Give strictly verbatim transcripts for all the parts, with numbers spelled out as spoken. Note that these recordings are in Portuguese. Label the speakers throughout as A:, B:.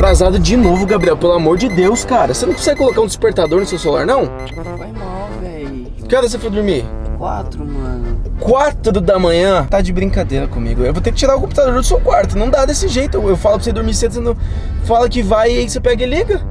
A: atrasado de novo, Gabriel. Pelo amor de Deus, cara. Você não consegue colocar um despertador no seu celular, não?
B: Vai mal, velho.
A: Que hora você foi dormir?
B: Quatro, mano.
A: Quatro da manhã? Tá de brincadeira comigo. Eu vou ter que tirar o computador do seu quarto. Não dá desse jeito. Eu, eu falo pra você dormir cedo, você não fala que vai e aí você pega e liga.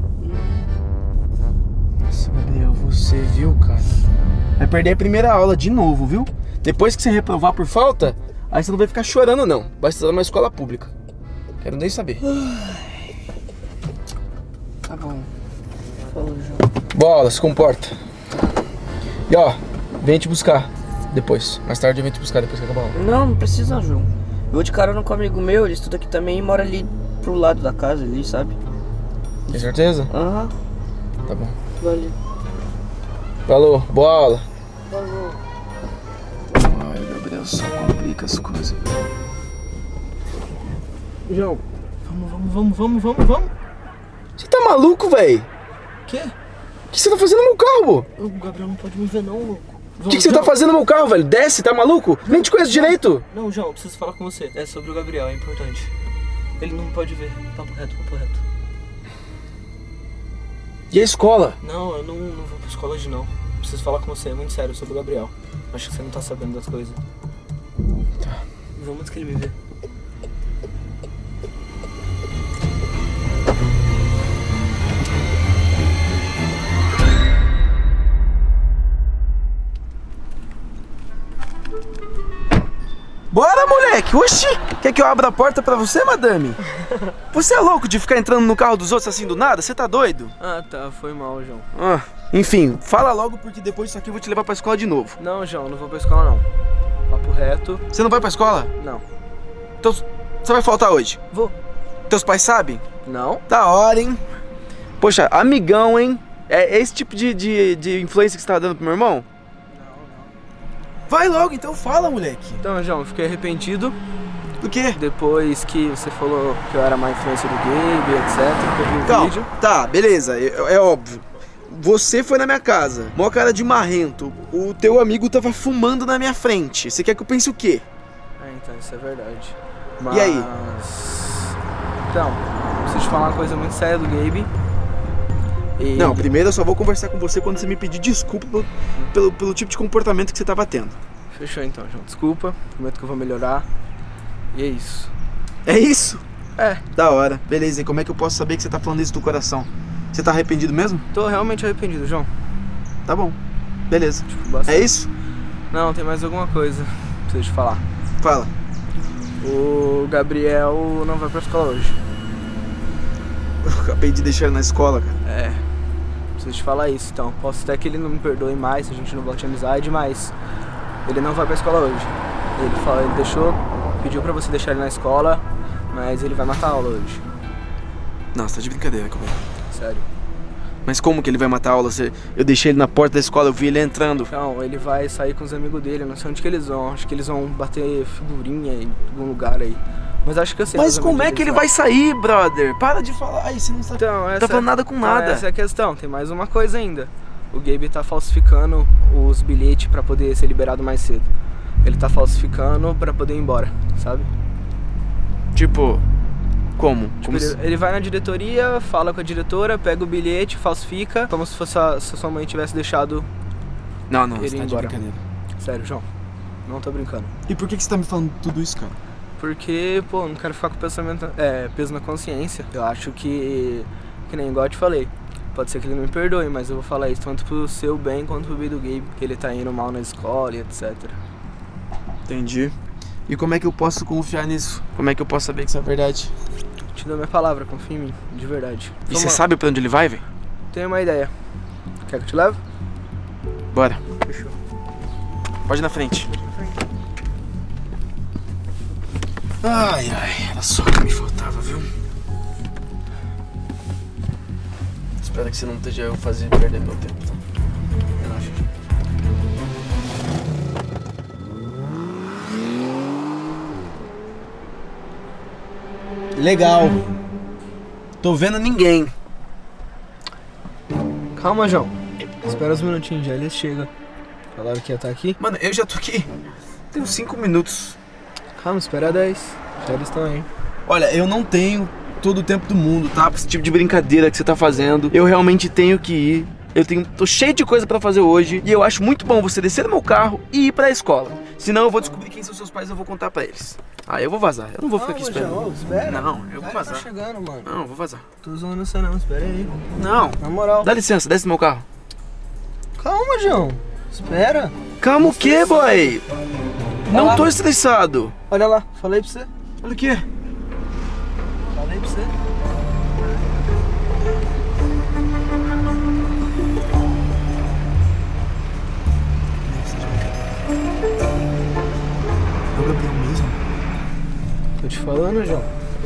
A: Nossa, Gabriel, você viu, cara? Vai perder a primeira aula de novo, viu? Depois que você reprovar por falta, aí você não vai ficar chorando, não. Vai estudar numa escola pública. Quero nem saber.
B: Tá bom. Falou, João.
A: Bola, se comporta. E ó, vem te buscar depois. Mais tarde eu venho te buscar depois que acabar a aula.
B: Não, não precisa, João. Eu vou de carona com um amigo meu, ele estuda aqui também e mora ali pro lado da casa ali, sabe?
A: Tem certeza?
B: Aham. Uhum.
A: Tá bom.
B: Valeu.
A: Falou, boa aula.
B: Falou.
A: Ai, Gabriel, só complica as coisas.
B: João, vamos, vamos, vamos, vamos, vamos, vamos.
A: Você tá maluco, velho?
B: Quê?
A: O que você tá fazendo no meu carro?
B: O Gabriel não pode me ver não, louco.
A: O que, que você tá fazendo no meu carro, velho? Desce, tá maluco? Nem te conheço direito.
B: Não, João, eu preciso falar com você. É sobre o Gabriel, é importante. Ele não pode ver. Papo reto, papo reto.
A: E a escola?
B: Não, eu não, não vou pra escola hoje não. Preciso falar com você, é muito sério, sobre o Gabriel. Acho que você não tá sabendo das coisas.
A: Tá.
B: Vamos antes que ele me vê.
A: Bora, moleque! Oxi! Quer que eu abra a porta pra você, madame? Você é louco de ficar entrando no carro dos outros assim do nada? Você tá doido?
B: Ah, tá. Foi mal, João.
A: Ah, enfim, fala logo porque depois disso aqui eu vou te levar pra escola de novo.
B: Não, João, não vou pra escola não. Papo reto.
A: Você não vai pra escola?
B: Não.
A: Então você vai faltar hoje?
B: Vou.
A: Teus pais sabem?
B: Não.
A: Da hora, hein? Poxa, amigão, hein? É esse tipo de, de, de influência que você tá dando pro meu irmão? Vai logo, então fala, moleque.
B: Então, João, eu fiquei arrependido.
A: Do quê?
B: Depois que você falou que eu era má influência do Gabe, etcétera. Que eu vi o
A: Calma,
B: vídeo.
A: tá, beleza, é, é óbvio. Você foi na minha casa, mó cara de marrento. O teu amigo tava fumando na minha frente. Você quer que eu pense o quê?
B: É, então, isso é verdade. Mas...
A: E aí?
B: Então, preciso te falar uma coisa muito séria do Gabe. E...
A: Não, primeiro eu só vou conversar com você quando você me pedir desculpa pelo, pelo, pelo tipo de comportamento que você tava tendo.
B: Fechou então, João. Desculpa, prometo que eu vou melhorar. E é isso.
A: É isso?
B: É.
A: Da hora. Beleza, e como é que eu posso saber que você tá falando isso do coração? Você tá arrependido mesmo?
B: Tô realmente arrependido, João.
A: Tá bom. Beleza.
B: Tipo, bastante.
A: É isso?
B: Não, tem mais alguma coisa. Preciso te falar.
A: Fala.
B: O Gabriel não vai pra escola hoje.
A: Eu acabei de deixar ele na escola, cara.
B: É. Preciso te falar isso, então. Posso até que ele não me perdoe mais, se a gente não volte a amizade, mas ele não vai pra escola hoje. Ele falou, ele deixou, pediu pra você deixar ele na escola, mas ele vai matar a aula hoje.
A: Nossa, tá de brincadeira comigo.
B: Sério.
A: Mas como que ele vai matar a aula? Eu deixei ele na porta da escola, eu vi ele entrando.
B: Não, ele vai sair com os amigos dele, eu não sei onde que eles vão. Acho que eles vão bater figurinha em algum lugar aí. Mas acho que eu sei.
A: Mas como é que ele vai sair, brother? Para de falar. Ai, você não sabe.
B: Então, essa,
A: tá falando nada com
B: então,
A: nada.
B: Essa é a questão. Tem mais uma coisa ainda. O Gabe tá falsificando os bilhetes pra poder ser liberado mais cedo. Ele tá falsificando pra poder ir embora, sabe?
A: Tipo, como?
B: Tipo,
A: como
B: ele,
A: se...
B: ele vai na diretoria, fala com a diretora, pega o bilhete, falsifica, como se fosse a, se a sua mãe tivesse deixado
A: Não, não,
B: ele
A: você
B: ir
A: tá de
B: embora.
A: brincadeira.
B: Sério, João. Não tô brincando.
A: E por que, que você tá me falando tudo isso, cara?
B: Porque, pô, não quero ficar com pensamento, é, peso na consciência. Eu acho que, que nem igual eu te falei, pode ser que ele não me perdoe, mas eu vou falar isso tanto pro seu bem quanto pro bem do Gabe, que ele tá indo mal na escola e etcétera.
A: Entendi. E como é que eu posso confiar nisso? Como é que eu posso saber que isso é verdade?
B: Te dou minha palavra, confia em mim, de verdade.
A: E você sabe pra onde ele vai, velho?
B: Tenho uma ideia. Quer que eu te leve?
A: Bora.
B: Fechou.
A: Pode ir na frente. Ai, ai, era só o que me faltava, viu? Espero que você não esteja eu fazendo perder meu tempo, tá? Relaxa. Legal. Tô vendo ninguém.
B: Calma, João. Espera uns minutinhos, já eles chegam. Falaram que ia estar aqui.
A: Mano, eu já tô aqui. Tem uns cinco minutos.
B: Calma, espera dez. Já eles estão aí.
A: Olha, eu não tenho todo o tempo do mundo, tá? Pra esse tipo de brincadeira que você tá fazendo. Eu realmente tenho que ir. Eu tenho, tô cheio de coisa pra fazer hoje. E eu acho muito bom você descer do meu carro e ir pra escola. Senão eu vou descobrir quem são seus pais e eu vou contar pra eles. Ah, eu vou vazar. Eu não vou ficar aqui esperando.
B: João, espera.
A: Não, eu vou vazar.
B: Tá chegando, mano.
A: Não, eu vou vazar.
B: Tô zoando você não, espera aí.
A: Não.
B: Na moral.
A: Dá licença, desce do meu carro.
B: Calma, João. Espera.
A: Calma o quê, boy? Não
B: lá.
A: tô estressado.
B: Olha lá, falei pra você.
A: Olha o quê?
B: Falei pra você.
A: É o Gabriel mesmo?
B: Tô te falando, João.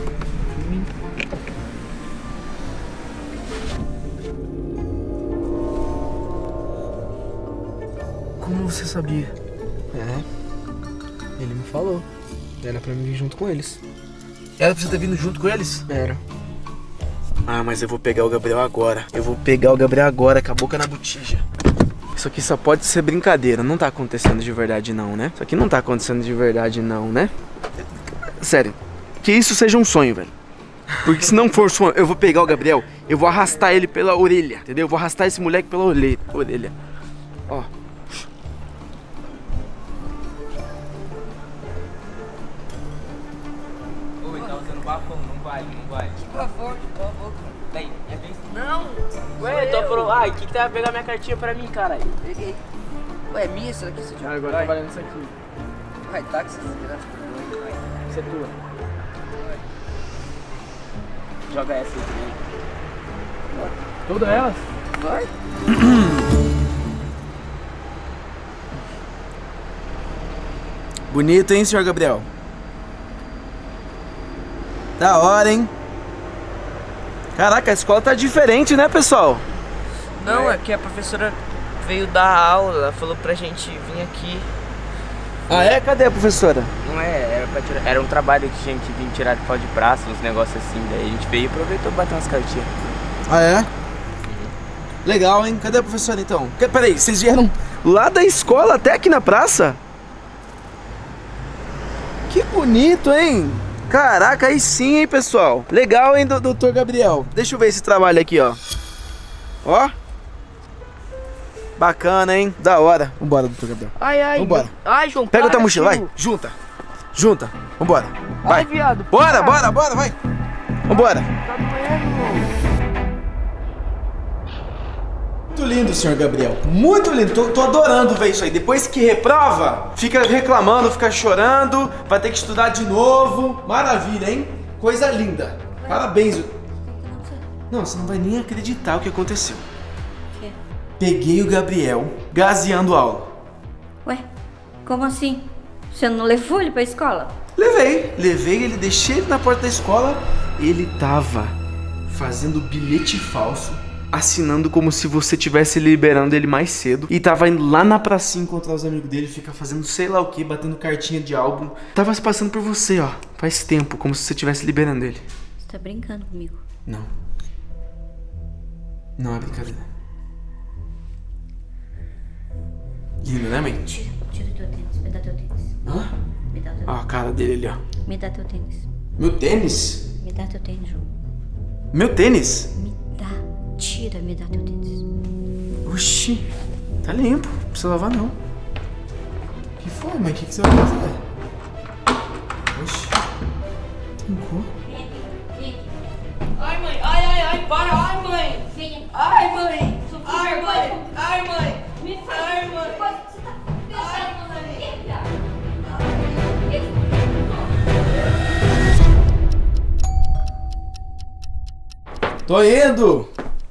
A: Como você sabia?
B: É. Ele me falou. Era pra mim vir junto com eles.
A: Era pra você ter vindo junto com eles?
B: Era.
A: Ah, mas eu vou pegar o Gabriel agora. Eu vou pegar o Gabriel agora, com a boca na botija. Isso aqui só pode ser brincadeira. Não tá acontecendo de verdade não, né? Isso aqui não tá acontecendo de verdade não, né? Sério. Que isso seja um sonho, velho. Porque se não for sonho, eu vou pegar o Gabriel, eu vou arrastar ele pela orelha, entendeu? Eu vou arrastar esse moleque pela orelha. orelha. Ó.
C: Oi, tá usando bafão, não vai, não vai.
D: Que bafão, que bafão.
C: Daí, é bem...
D: Não!
C: Ué, tô pro... Ai, o que que tá pegar minha cartinha pra mim, caralho?
D: Peguei. Ué, é minha essa daqui, seu
B: Ah, agora tá valendo isso aqui.
D: Vai, táxi, desgraça.
C: Isso é tua. Joga essa aí também.
B: Todas elas?
D: Vai.
A: Bonito, hein, senhor Gabriel? Da hora, hein? Caraca, a escola tá diferente, né, pessoal?
D: Não, é que a professora veio dar aula, ela falou pra gente vir aqui.
A: Ah, é? Cadê a professora?
C: Não é, era, pra tirar, era um trabalho que tinha que vir tirar de pau de praça, uns negócios assim. Daí a gente veio e aproveitou e bateu umas cartinhas.
A: Ah, é? Legal, hein? Cadê a professora, então? Que- Peraí, vocês vieram lá da escola até aqui na praça? Que bonito, hein? Caraca, aí sim, hein, pessoal? Legal, hein, doutor Gabriel? Deixa eu ver esse trabalho aqui, ó. Ó. Bacana, hein? Da hora. Vambora, doutor Gabriel.
C: Ai, ai.
A: Vambora.
C: Ai, João,
A: Pega a tua
C: para,
A: mochila, vai.
C: tio.
A: Junta. Junta. Vambora. Vai.
C: Ai, viado.
A: Bora,
C: para.
A: bora, bora, vai. Vambora.
C: Tá doendo.
A: Muito lindo, senhor Gabriel. Muito lindo. Tô, tô adorando ver isso aí. Depois que reprova, fica reclamando, fica chorando, vai ter que estudar de novo. Maravilha, hein? Coisa linda. Parabéns. Não, você não vai nem acreditar o que aconteceu.
E: Quê?
A: Peguei o Gabriel gaseando aula.
E: Ué, como assim? Você não levou ele pra escola?
A: Levei, levei ele, deixei ele na porta da escola. Ele tava fazendo bilhete falso, assinando como se você tivesse liberando ele mais cedo. E tava indo lá na pracinha encontrar os amigos dele, ficar fazendo sei lá o que, batendo cartinha de álbum. Tava se passando por você, ó, faz tempo, como se você estivesse liberando ele.
E: Você tá brincando comigo?
A: Não. Não é brincadeira. Lindo, né, mãe?
E: Tira, tira teu tênis, me dá teu tênis.
A: Hã?
E: Me dá teu
A: Ó a cara dele ali, ó.
E: Me dá teu tênis.
A: Meu tênis?
E: Me dá teu tênis, João.
A: Meu tênis?
E: Me dá. Tira, me dá teu tênis.
A: Oxi, tá limpo, não precisa lavar não. Que foi, mãe? O que, que você vai fazer? Oxi, tem cor?
E: Vem aqui, vem aqui.
D: Ai, mãe, ai, ai, ai, para, ai, mãe.
E: Vem aqui.
D: Ai, mãe.
E: Sofia,
D: Ai,
E: vai,
D: mãe,
E: Sofia.
D: ai, mãe.
E: Me fala.
D: Ai, mãe.
E: Depois você tá pensando no quê, viado?
A: Tô indo!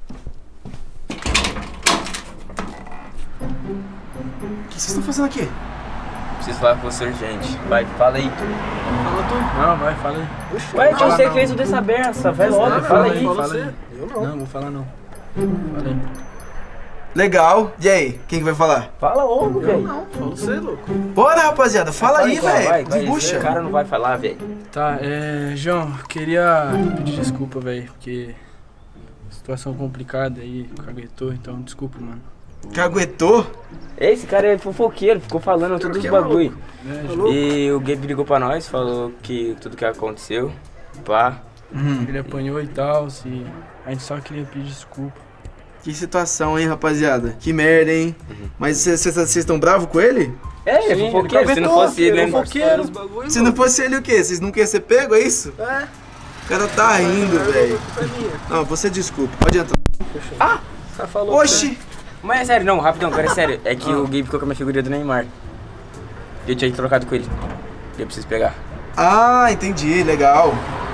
A: O que vocês estão fazendo aqui?
C: Preciso falar com você urgente. Vai, fala aí.
B: Fala tu. Não, vai, fala aí.
C: Ué, então você que fez o dessa beça. Vai logo, fala aí.
B: Fala aí. Eu não. Não, vou falar não. Fala aí.
A: Legal. E aí, quem que vai falar?
C: Fala logo, velho.
B: Não, fala você, louco.
A: Bora, rapaziada, fala aí,
C: então, vai,
A: velho.
C: vai.
A: Desembucha.
C: Esse cara não vai falar, velho.
B: Tá, é... João, queria pedir desculpa, velho, porque... Situação complicada aí, caguetou, então desculpa, mano.
A: Caguetou?
C: Esse cara é fofoqueiro, ficou falando todos os bagulho.
B: É, João.
C: E o Gabe ligou pra nós, falou que tudo que aconteceu, pá.
A: Uhum.
B: Ele apanhou e tal, e a gente só queria pedir desculpa.
A: Que situação, hein, rapaziada? Que merda, hein? Uhum. Mas vocês estão bravos com ele?
C: É, ele é fofoqueiro, se não fosse ele, né?
B: Fofoqueiro.
A: Se não fosse ele, o quê? Vocês não queriam ser pego, é isso?
B: É.
A: O cara tá rindo, velho. Não, você desculpa, pode entrar.
C: Ah!
B: Só falou.
A: Oxi!
C: Mas é sério, não, rapidão, agora é sério. É que ah. o Gabe ficou com a minha figurinha do Neymar. Eu tinha trocado com ele. Eu preciso pegar.
A: Ah, entendi, legal.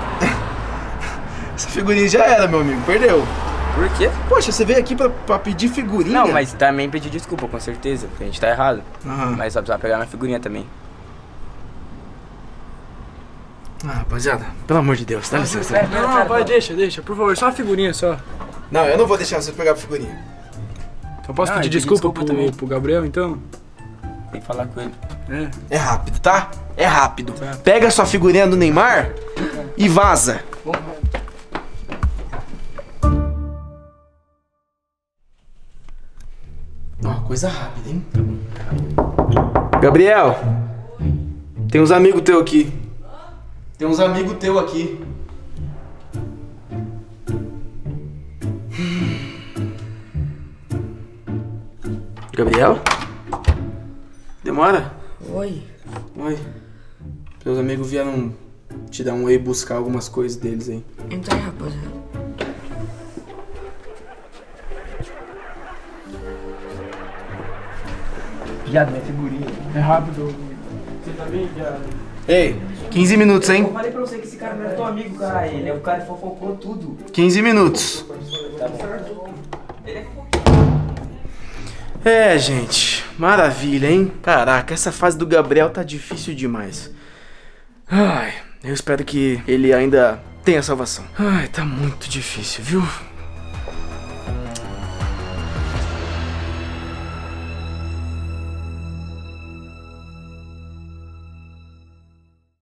A: Essa figurinha já era, meu amigo, perdeu.
C: Por quê?
A: Poxa, você veio aqui pra, pra pedir figurinha?
C: Não, mas também pedir desculpa, com certeza, porque a gente tá errado.
A: Uhum.
C: Mas só precisava pegar minha figurinha também.
A: Ah, rapaziada, pelo amor de Deus, dá licença.
B: Não, não, não, vai, deixa, deixa, por favor, só a figurinha só.
A: Não, eu não vou deixar você pegar a figurinha.
B: Então posso
C: não,
B: pedir desculpa,
C: desculpa
B: pro,
C: também.
B: pro Gabriel, então?
C: Tem que falar com ele.
B: É,
A: é rápido, tá? É rápido.
B: Tá.
A: Pega a sua figurinha do Neymar e vaza. Ó, coisa rápida, hein? Gabriel, tem uns amigos teus aqui. Tem uns amigos teus aqui. Gabriel? Demora?
D: Oi.
A: Oi. Meus amigos vieram te dar um oi buscar algumas coisas deles aí.
D: Entra aí, rapaziada.
C: Viado, minha figurinha.
B: é rápido. Você tá bem, viado?
A: Ei, quinze minutos, hein?
C: Eu falei pra você que esse cara não é teu amigo, cara. Ele é o cara que fofocou tudo.
A: quinze minutos.
C: Tá bom.
A: É, gente, maravilha, hein? Caraca, essa fase do Gabriel tá difícil demais. Ai, eu espero que ele ainda tenha salvação. Ai, tá muito difícil, viu?